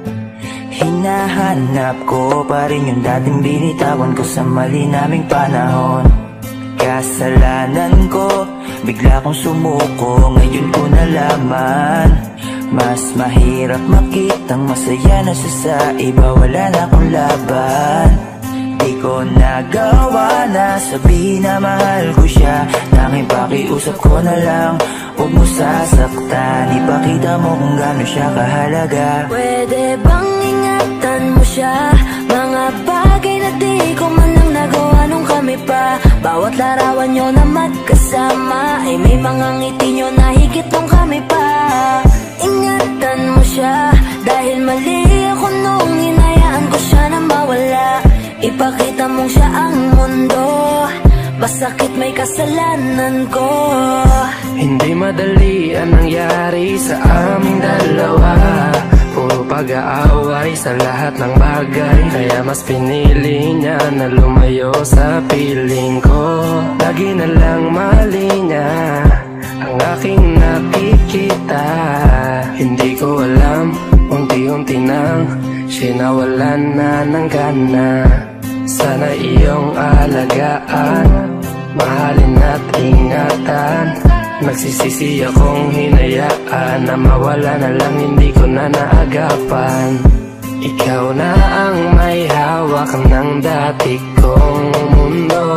Hinahanap ko pa rin yung dating binitawan ko sa mali naming panahon. Kasalanan ko, bigla kong sumuko, ngayon ko nalaman. Mas mahirap makitang masaya na siya sa iba, wala na akong laban. Di ko nagawa na sabihin na mahal ko siya. Tanging pakiusap ko na lang, huwag mo sasaktan. Ipakita mo kung gaano siya kahalaga. Pwede bang ingatan mo siya? Mga bagay na di ko man lang nagawa nung kami pa. Bawat larawan nyo na magkasama ay may mga ngiti nyo na higit nung kami pa. Ingatan mo siya dahil mali ako nung hinayaan ko siya na mawala. Ipakita mong siya ang mundo, masakit may kasalanan ko. Hindi madali ang nangyari sa aming dalawa. Puro pag-aaway sa lahat ng bagay, kaya mas pinili niya na lumayo sa piling ko. Lagi na lang mali niya ang aking nakikita. Hindi ko alam, unti-unti nang sinawalan na ng gana. Sana iyong alagaan, mahalin at ingatan. Nagsisisi akong hinayaan na mawala na lang, hindi ko na naagapan. Ikaw na ang may hawak ng dati kong mundo.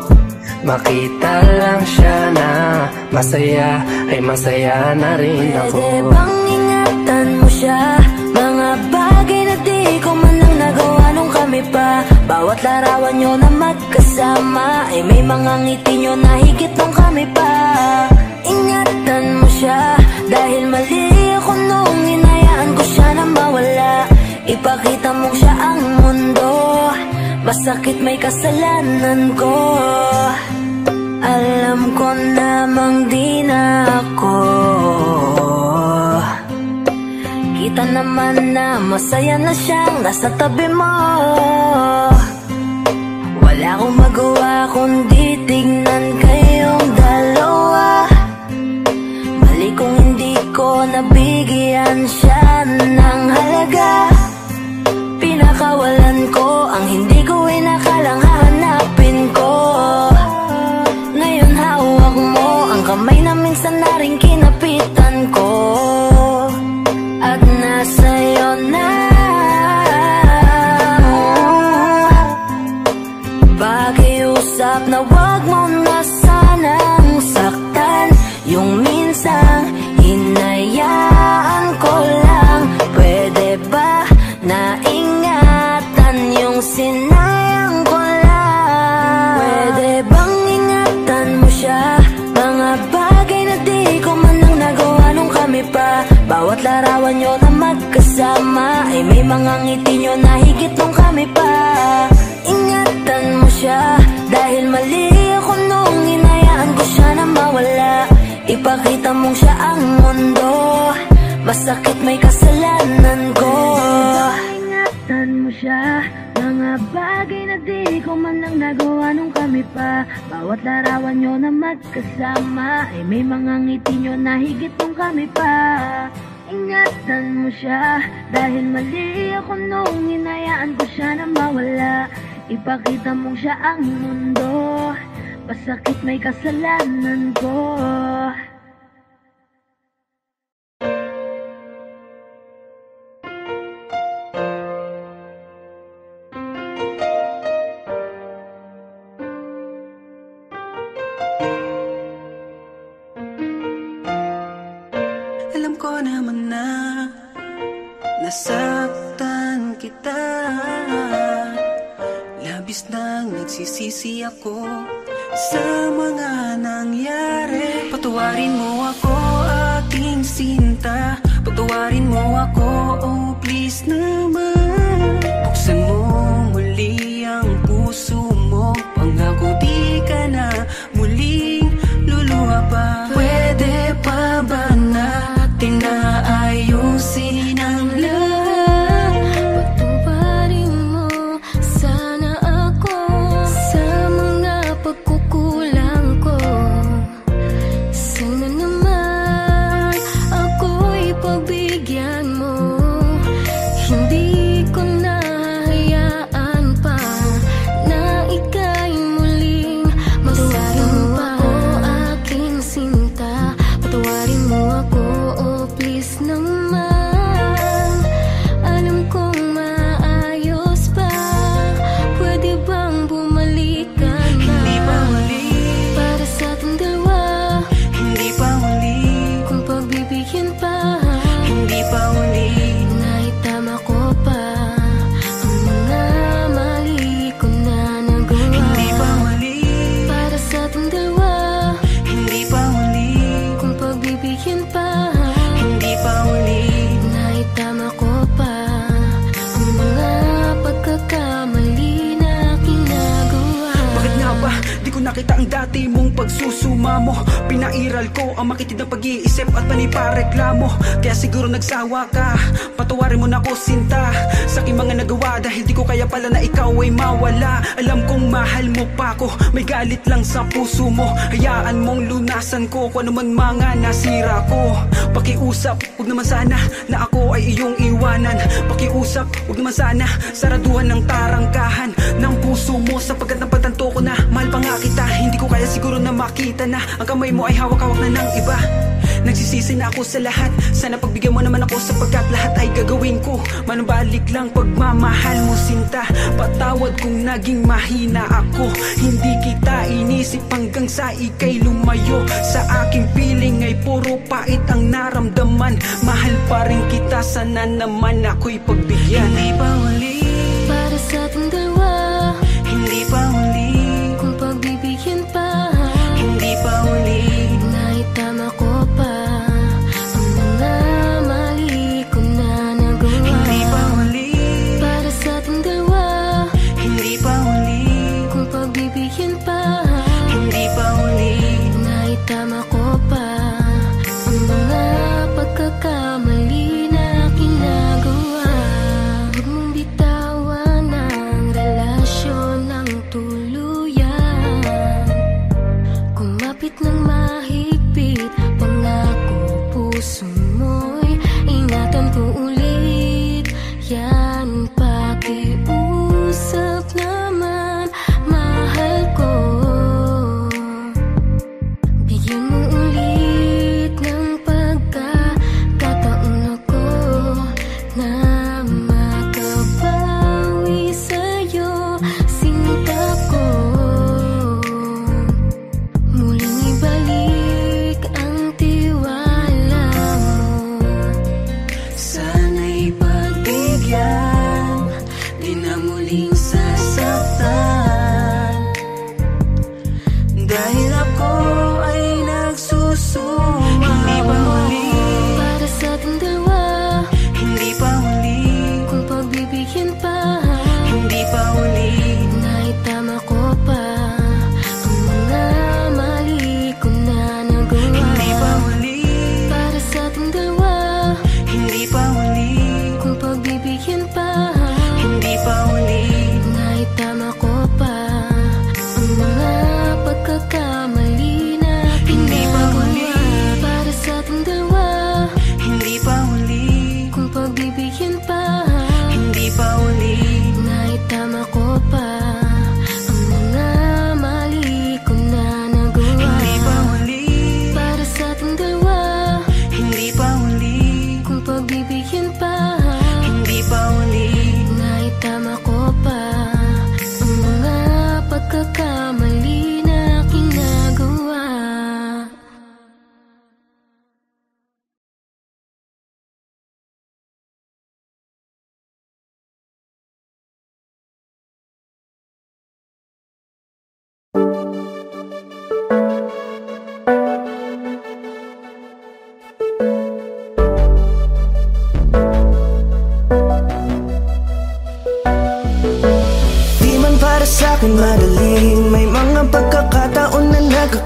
Makita lang siya na masaya, ay masaya na rin ako. Pwede bang ingatan mo siya? Mga bagay na di ko man lang nagawa nung kami pa. Bawat larawan nyo na magkasama ay may mga ngiti nyo na higit nung kami pa. Ingatan mo siya dahil mali ako nung hinayaan ko siya na mawala. Ipakita mong siya ang mundo, masakit may kasalanan ko. Alam ko namang di na ako Nakita naman na masaya na siyang nasa tabi mo. Wala akong magawa kundi tignan kayong dalawa. Mali kung hindi ko nabigyan siya ng halaga. Pinakawalan ko ang hindi ko inakalang hahanapin ko. Ngayon hawak mo ang kamay na minsan na rin kinapitan ko. At nasa'yo na. Pakiusap na wag mo na sanang saktan. Yung minsan hinayaan ko lang. Pwede ba na ingatan yung sinayang ko lang? Pwede bang ingatan mo siya? Mga bagay na di ko man lang nagawa nung kami pa. Bawat larawan nyo na magkasama ay may mga ngiti nyo na higit nung kami pa. Ingatan mo siya dahil mali ako nung hinayaan ko siya na mawala. Ipakita mong siya ang mundo, masakit may kasalanan ko. Ingatan mo siya, mga bagay na di ko man lang nagawa nung kami pa. Bawat larawan nyo na magkasama ay may mga ngiti nyo na higit nung kami pa. Ingatan mo siya dahil mali ako nung hinayaan ko siya na mawala. Ipakita mong siya ang mundo, masakit may kasalanan ko. Alam ko naman na nasaktan kita. Labis nang nagsisisi ako sa mga nangyari. Patawarin mo ako, aking sinta. Patawarin mo ako, oh please naman. Buksan mo muli ang puso mo. Pangako di ka na muling luluha pa. Pwede pa ba natin na ayusin ang lahat? Patawarin mo sana ako sa mga pagkukulang ko. Sana naman ako'y pagbigyan mo. Hindi ko nahahayaan pa na ika'y muling magsabi pa. Aking sinta, patawarin mo ako, oh please naman. Alam kong maayos pa. Pwede bang bumalik ka na? Hindi pa huli, Para sa ating dalawa, hindi pa huli, kung pagbibigyan pa. hindi pa huli. Naitama ko pa ang mga mali ko na nagawa. Hindi pa huli, Para sa ating dalawa, hindi pa huli, kung pagbibigyan pa. hindi pa huli. Naitama ko pa ang mga pagkakamali na ginagawa. Bakit nga ba di ko nakita ang dati mong pagsusuma mo? Pinairal ko ang makitid ng pag-iisip at panipareklamo. Kaya siguro nagsawa ka, patawarin mo na ako sinta. Sa aking mga nagawa dahil di ko kaya pala na ikaw ay mawala. Alam kong mahal mo pa ako, may galit lang sa puso mo. Hayaan mong lunasan ko kung ano man mga nasira ko. Pakiusap, huwag naman sana na ako ay iyong iwanan. Pakiusap, huwag naman sana saraduhan ng tarangkahan ng puso mo. Sapagkat napagtanto ko na mahal pa nga kita. Hindi ko kaya siguro na makita na ang kamay mo ay hawak-hawak na ng iba. Nagsisisi na ako sa lahat, sana pagbigyan mo naman ako sapagkat lahat ay gagawin ko. Manubalik lang pagmamahal mo sinta. Patawad kung naging mahina ako. Hindi kita inisip hanggang sa ika'y lumayo. Sa aking piling ay puro pait ang naramdaman. Mahal pa rin kita, sana naman ako'y pagbigyan. Hindi pa huli, Para sa ating dalawa, hindi pa huli, kung pagbibigyan pa. hindi pa huli. Naitama ko pa ang mga mali ko na nagawa. Hindi pa huli, Para sa ating dalawa, hindi pa huli, kung pagbibigyan pa. hindi pa huli. Naitama ko pa ang mga pagkakamali na kinagawa.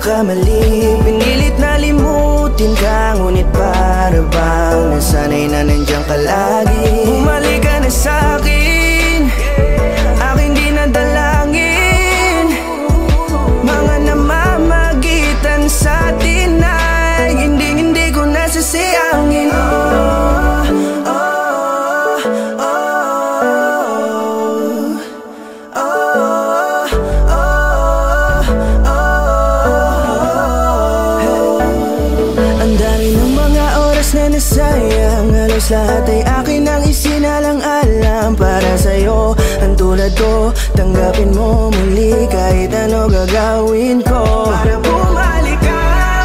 nagkakamali. Pinilit na limutin ka, ngunit para bang nasanay na nandiyan ka lagi. Bumalik ka na sa'kin, aking di nadalangin. Mga namamagitan sa atin ay hindi hindi ko nasasayangin. Oh, oh, oh, oh, oh, oh. Ang dami ng mga oras na nasayang, halos lahat ay akin ang isinalang-alam para sa'yo. Ang tulad ko, tanggapin mo muli kahit ano gagawin ko para bumalik ka.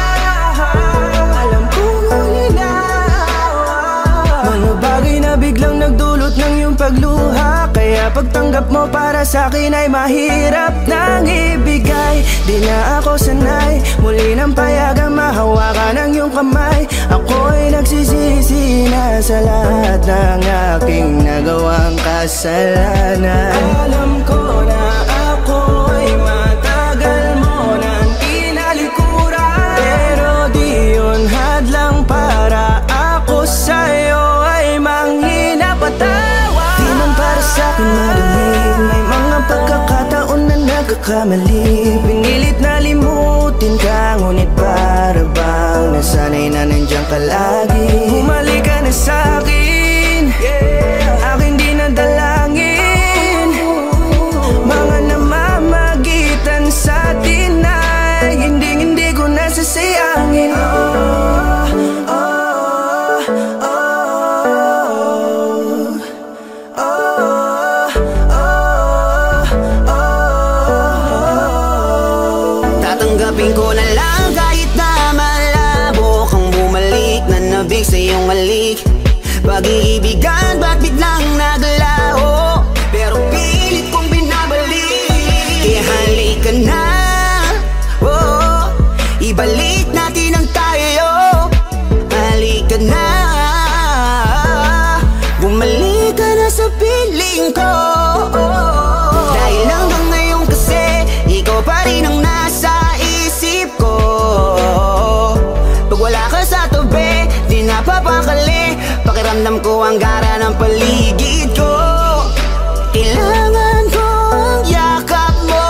Alam kong ulinaw mga bagay na biglang nagdulot ng iyong pagluha, kaya pagtanggap mo para sa'kin ay mahirap nang ibigay. Di na ako sanay muli ng payagang mahawakan ang iyong kamay. Ako'y nagsisisi na sa lahat ng aking nagawang kasalanan. Alam ko na ako'y matagal mo nang tinalikuran, pero di yun hadlang para ako sa'yo ay manghina patawa. Di man para sa'kin madali, may mga pagkakataon na nagkakamali. Pinilit na limutin ka, ngunit para bang nasanay na nandiyan ka lagi. Bumalik ka na sa'kin, aking di nadalangin. Mga namamagitan sa atin ay hindi hindi ko nasasayangin. Oh, oh, oh, oh, oh, oh. Tatanggapin ko na lang kahit na malabo kang bumalik na nabig sa iyong halik. Pag-iibigan ba't biglang naglaho, pero pilit kong binabalik. Kaya halika na, oh, ibalik natin ang tayo. Halika na, bumalik ka na sa piling ko. Dahil hanggang ngayon kasi ikaw pa rin ang nasa isip ko. Pag wala ka sa tabi, di napapakali. Pakiramdam ko ang gara ng paligid ko. Kailangan ko ang yakap mo,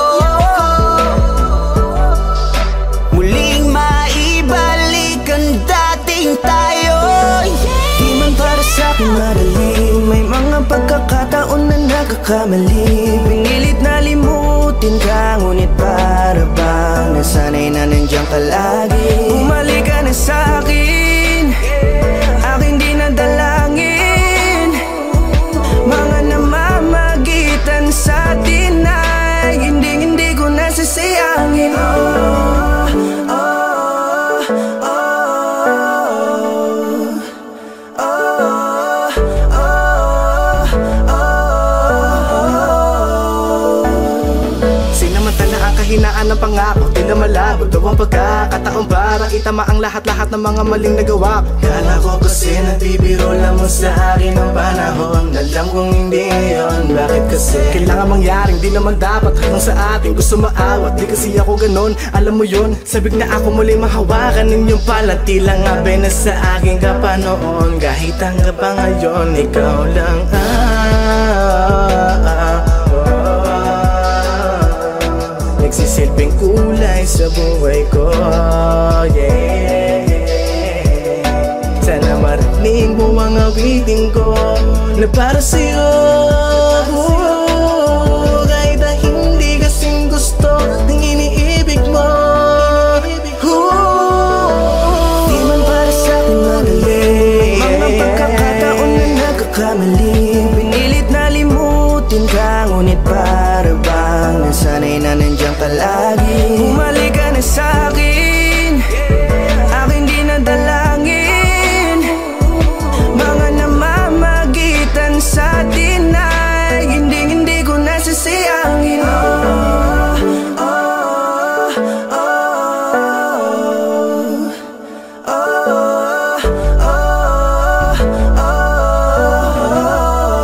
muling maibalik ang dating tayo. Di man para sa'kin madali, may mga pagkakataon na nagkakamali. Pinilit na limutin ka, ngunit para bang nasanay na nandiyan ka lagi. Bumalik ka na sa'kin, aking di nadalangin. Mga namamagitan sa atin ay hindi hindi ko nasasayangin. Oh, oh, oh, oh, oh, oh. Sinamantala ang kahinaan ng pangako, di na malabo daw ang pagkakataon para itama ang lahat-lahat ng mga maling nagawa. Kala ko kasi nagbibiro lamang sa akin ang panahon. Alam kong hindi yun, bakit kasi kailangan mangyaring di naman dapat hanggang sa ating gusto maawat. Di kasi ako ganon, alam mo yun. Sabik na ako muli mahawakan ninyong palatilang abe na sa aking kapanoon. Kahit hanggang pa ngayon, ikaw lang ah, nagsisilbing kulay sa buhay ko, yeah. Sana marinig mo ang awitin ko na para sa'yo, oh, kahit na hindi kasing gusto ng iniibig mo, oh. Di man para sa'kin madali, mga pagkakataon na nagkakamali. Pinilit na limutin ka, ngunit para bang nasanay na nandiyan ka lagi. Bumalik ka na sa'kin, aking di nadalangin. Mga namamagitan sa atin ay hindi hindi ko nasasayangin. Oh, oh, oh, oh, oh, oh, oh.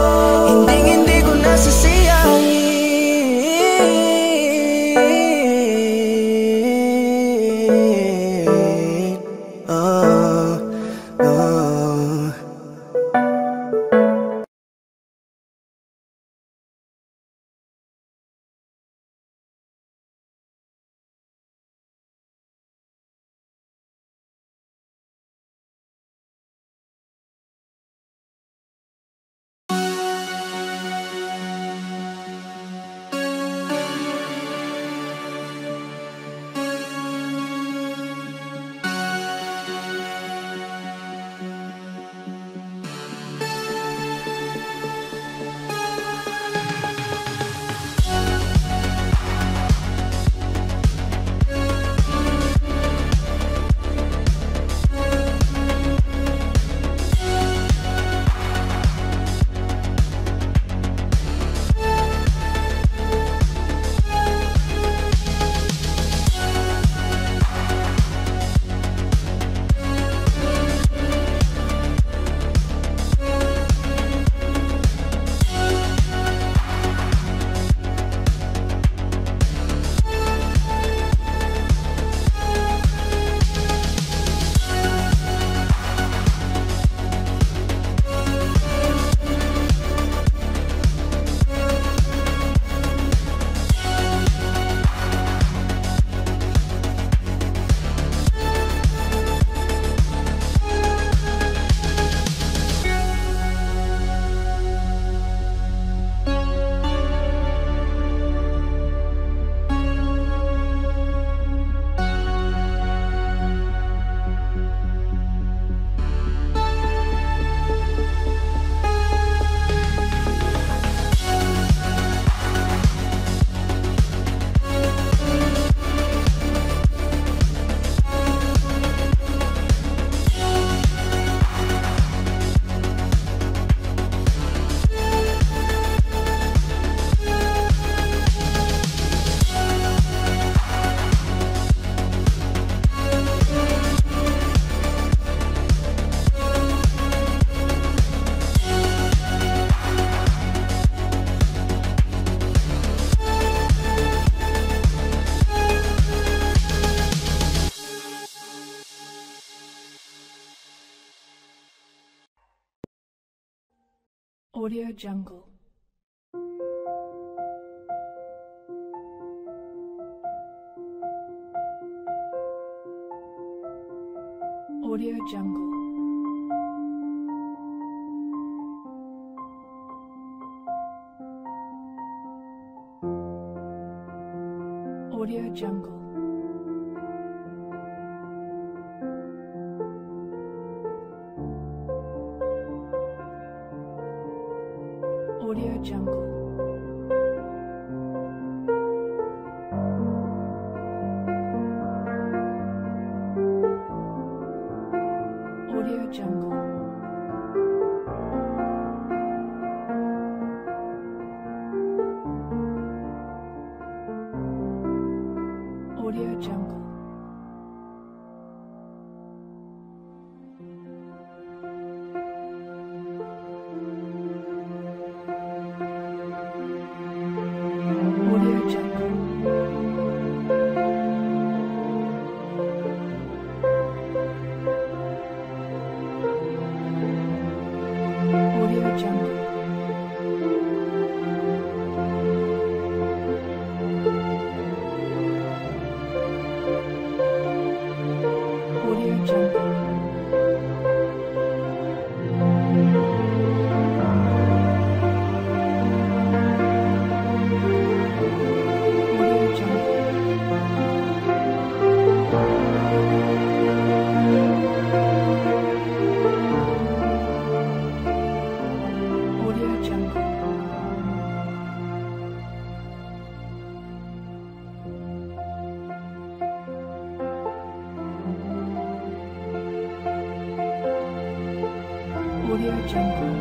Audio Jungle. Audio Jungle. Audio Jungle. Audio Jungle. Audio Jungle. Audio Jungle. Audio Jungle. Audio Jungle. Audio Jungle. Audio Jungle. Audio Jungle. Audio Jungle.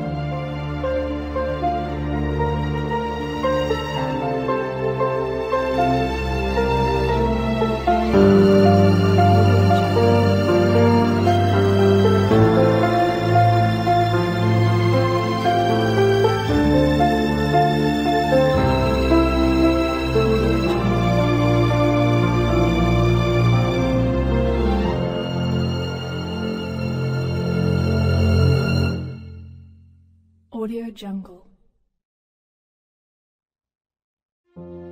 Audio Jungle.